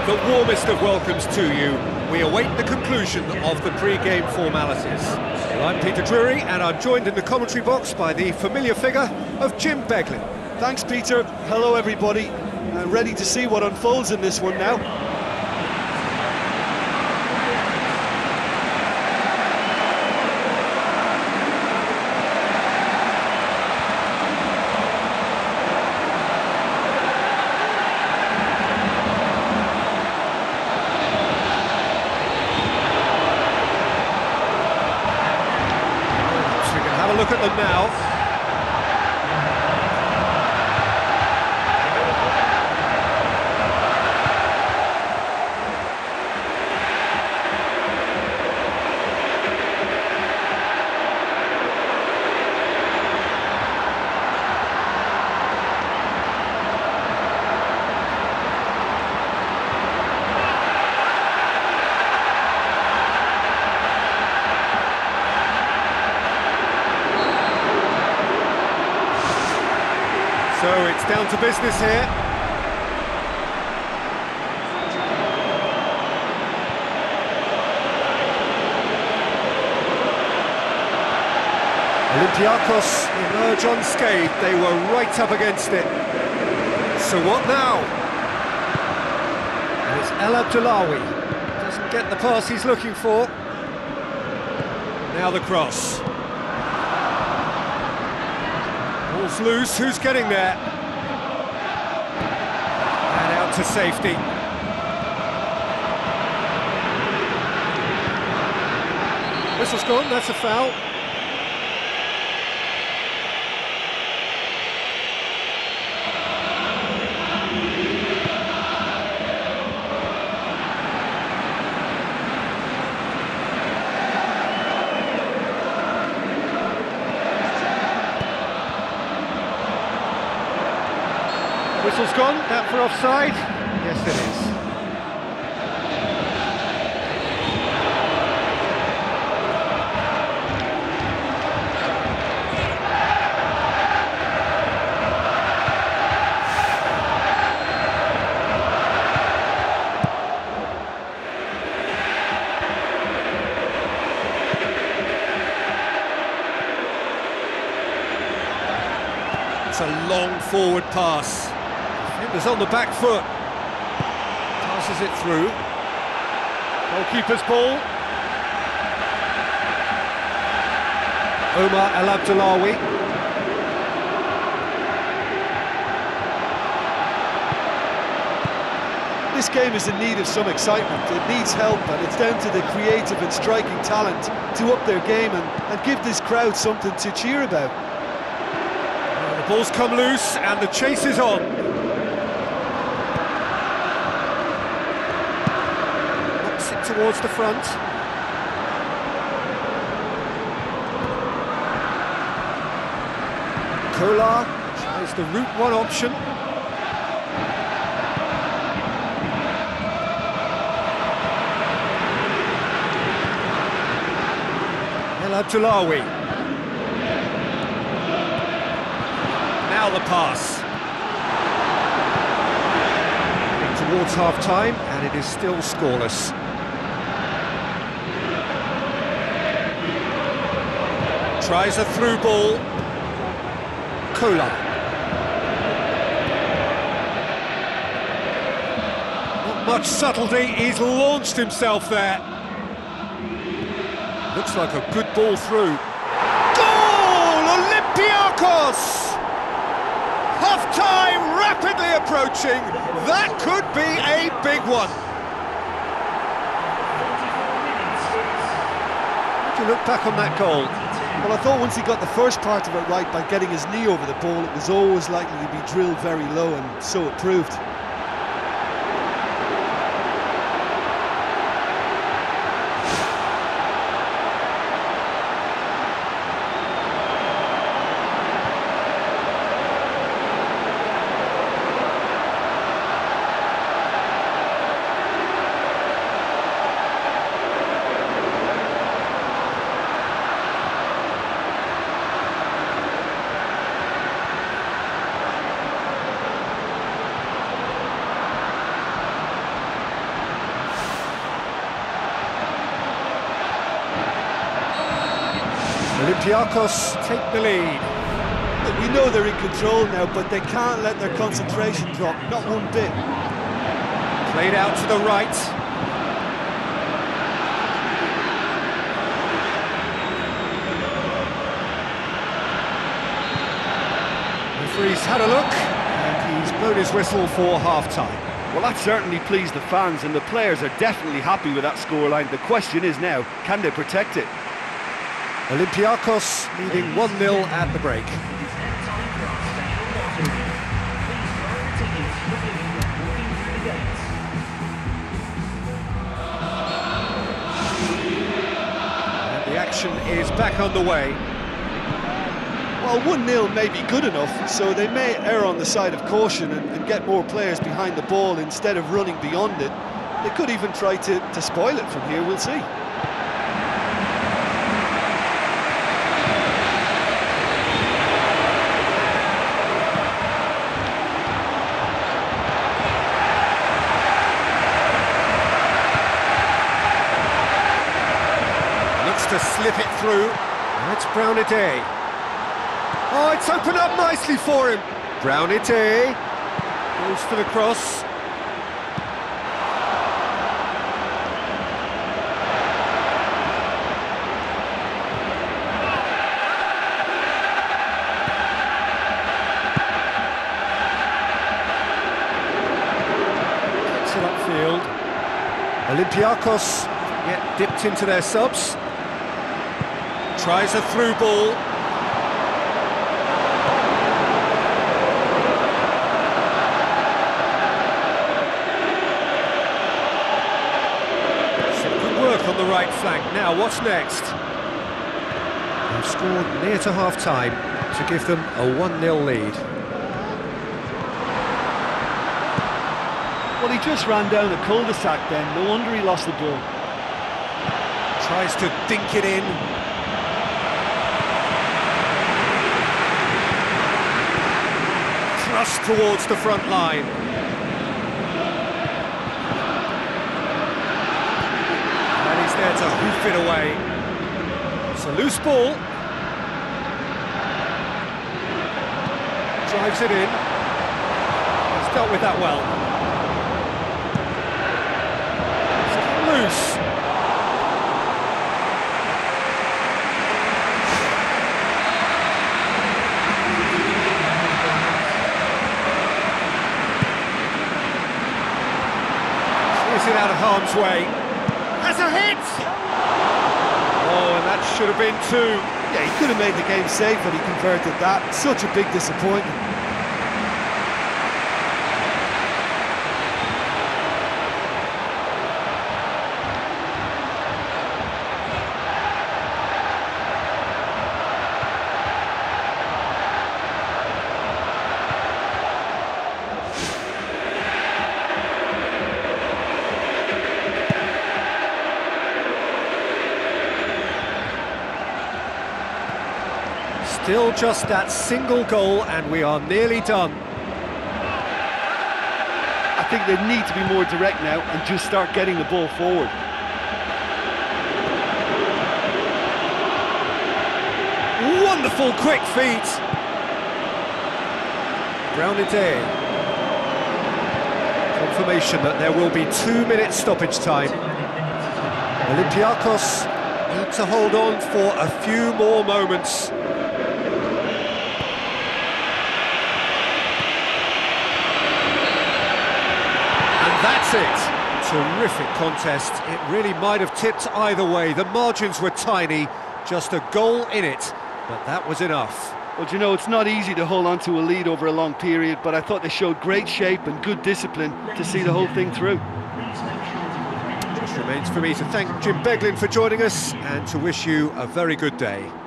The warmest of welcomes to you. We await the conclusion of the pre-game formalities. Well, I'm Peter Drury, and I'm joined in the commentary box by the familiar figure of Jim Beglin. Thanks, Peter. Hello, everybody. Ready to see what unfolds in this one now. Look at them now. So it's down to business here. Olympiacos emerge unscathed. They were right up against it. So what now? And it's El Abdullawi. Doesn't get the pass he's looking for. Now the cross. Ball's loose, who's getting there? And out to safety. Whistle's gone, that's a foul. Whistle's gone, that for offside? Yes, it is. It's a long forward pass. Defender's on the back foot. Passes it through. Goalkeeper's ball. Omar El Abdullawi. This game is in need of some excitement. It needs help, and it's down to the creative and striking talent to up their game and give this crowd something to cheer about. Well, the ball's come loose and the chase is on. Towards the front. Kolar tries the route one option. El Abdullawi. Now the pass. Towards half-time, and it is still scoreless. Tries a through ball. Kolar. Not much subtlety, he's launched himself there. Looks like a good ball through. Goal! Olympiacos! Half-time rapidly approaching. That could be a big one. How do you look back on that goal? Well, I thought once he got the first part of it right by getting his knee over the ball, it was always likely to be drilled very low, and so it proved. Olympiacos take the lead. Look, we know they're in control now, but they can't let their concentration drop, not one bit. Played out to the right. Referee's had a look, and he's blown his whistle for half-time. Well, that certainly pleased the fans, and the players are definitely happy with that scoreline. The question is now, can they protect it? Olympiacos leading 1-0 at the break. And the action is back underway. Well, 1-0 may be good enough, so they may err on the side of caution and get more players behind the ball instead of running beyond it. They could even try to spoil it from here, we'll see. Looks to slip it through. That's Brown-Ideye. Oh, it's opened up nicely for him. Brown-Ideye goes for the cross. Gets it upfield. Olympiacos get dipped into their subs. Tries a through ball. On the right flank. Now, what's next? They've scored near to half-time to give them a 1-0 lead. Well, he just ran down a cul-de-sac then, no wonder he lost the ball. Tries to dink it in. Thrust towards the front line. There to hoof it away. It's a loose ball. Drives it in. He's dealt with that well. It's loose. Clears it out of harm's way. Has a hit! Oh, and that should have been two. Yeah, he could have made the game safe, but he converted that. Such a big disappointment. Still just that single goal and we are nearly done. I think they need to be more direct now and just start getting the ball forward. Wonderful quick feet. Brown-Ideye. Confirmation that there will be 2 minutes stoppage time. Olympiacos need to hold on for a few more moments. That's it. Terrific contest. It really might have tipped either way. The margins were tiny, just a goal in it, but that was enough. Well, you know, it's not easy to hold on to a lead over a long period, but I thought they showed great shape and good discipline to see the whole thing through. Just remains for me to thank Jim Beglin for joining us and to wish you a very good day.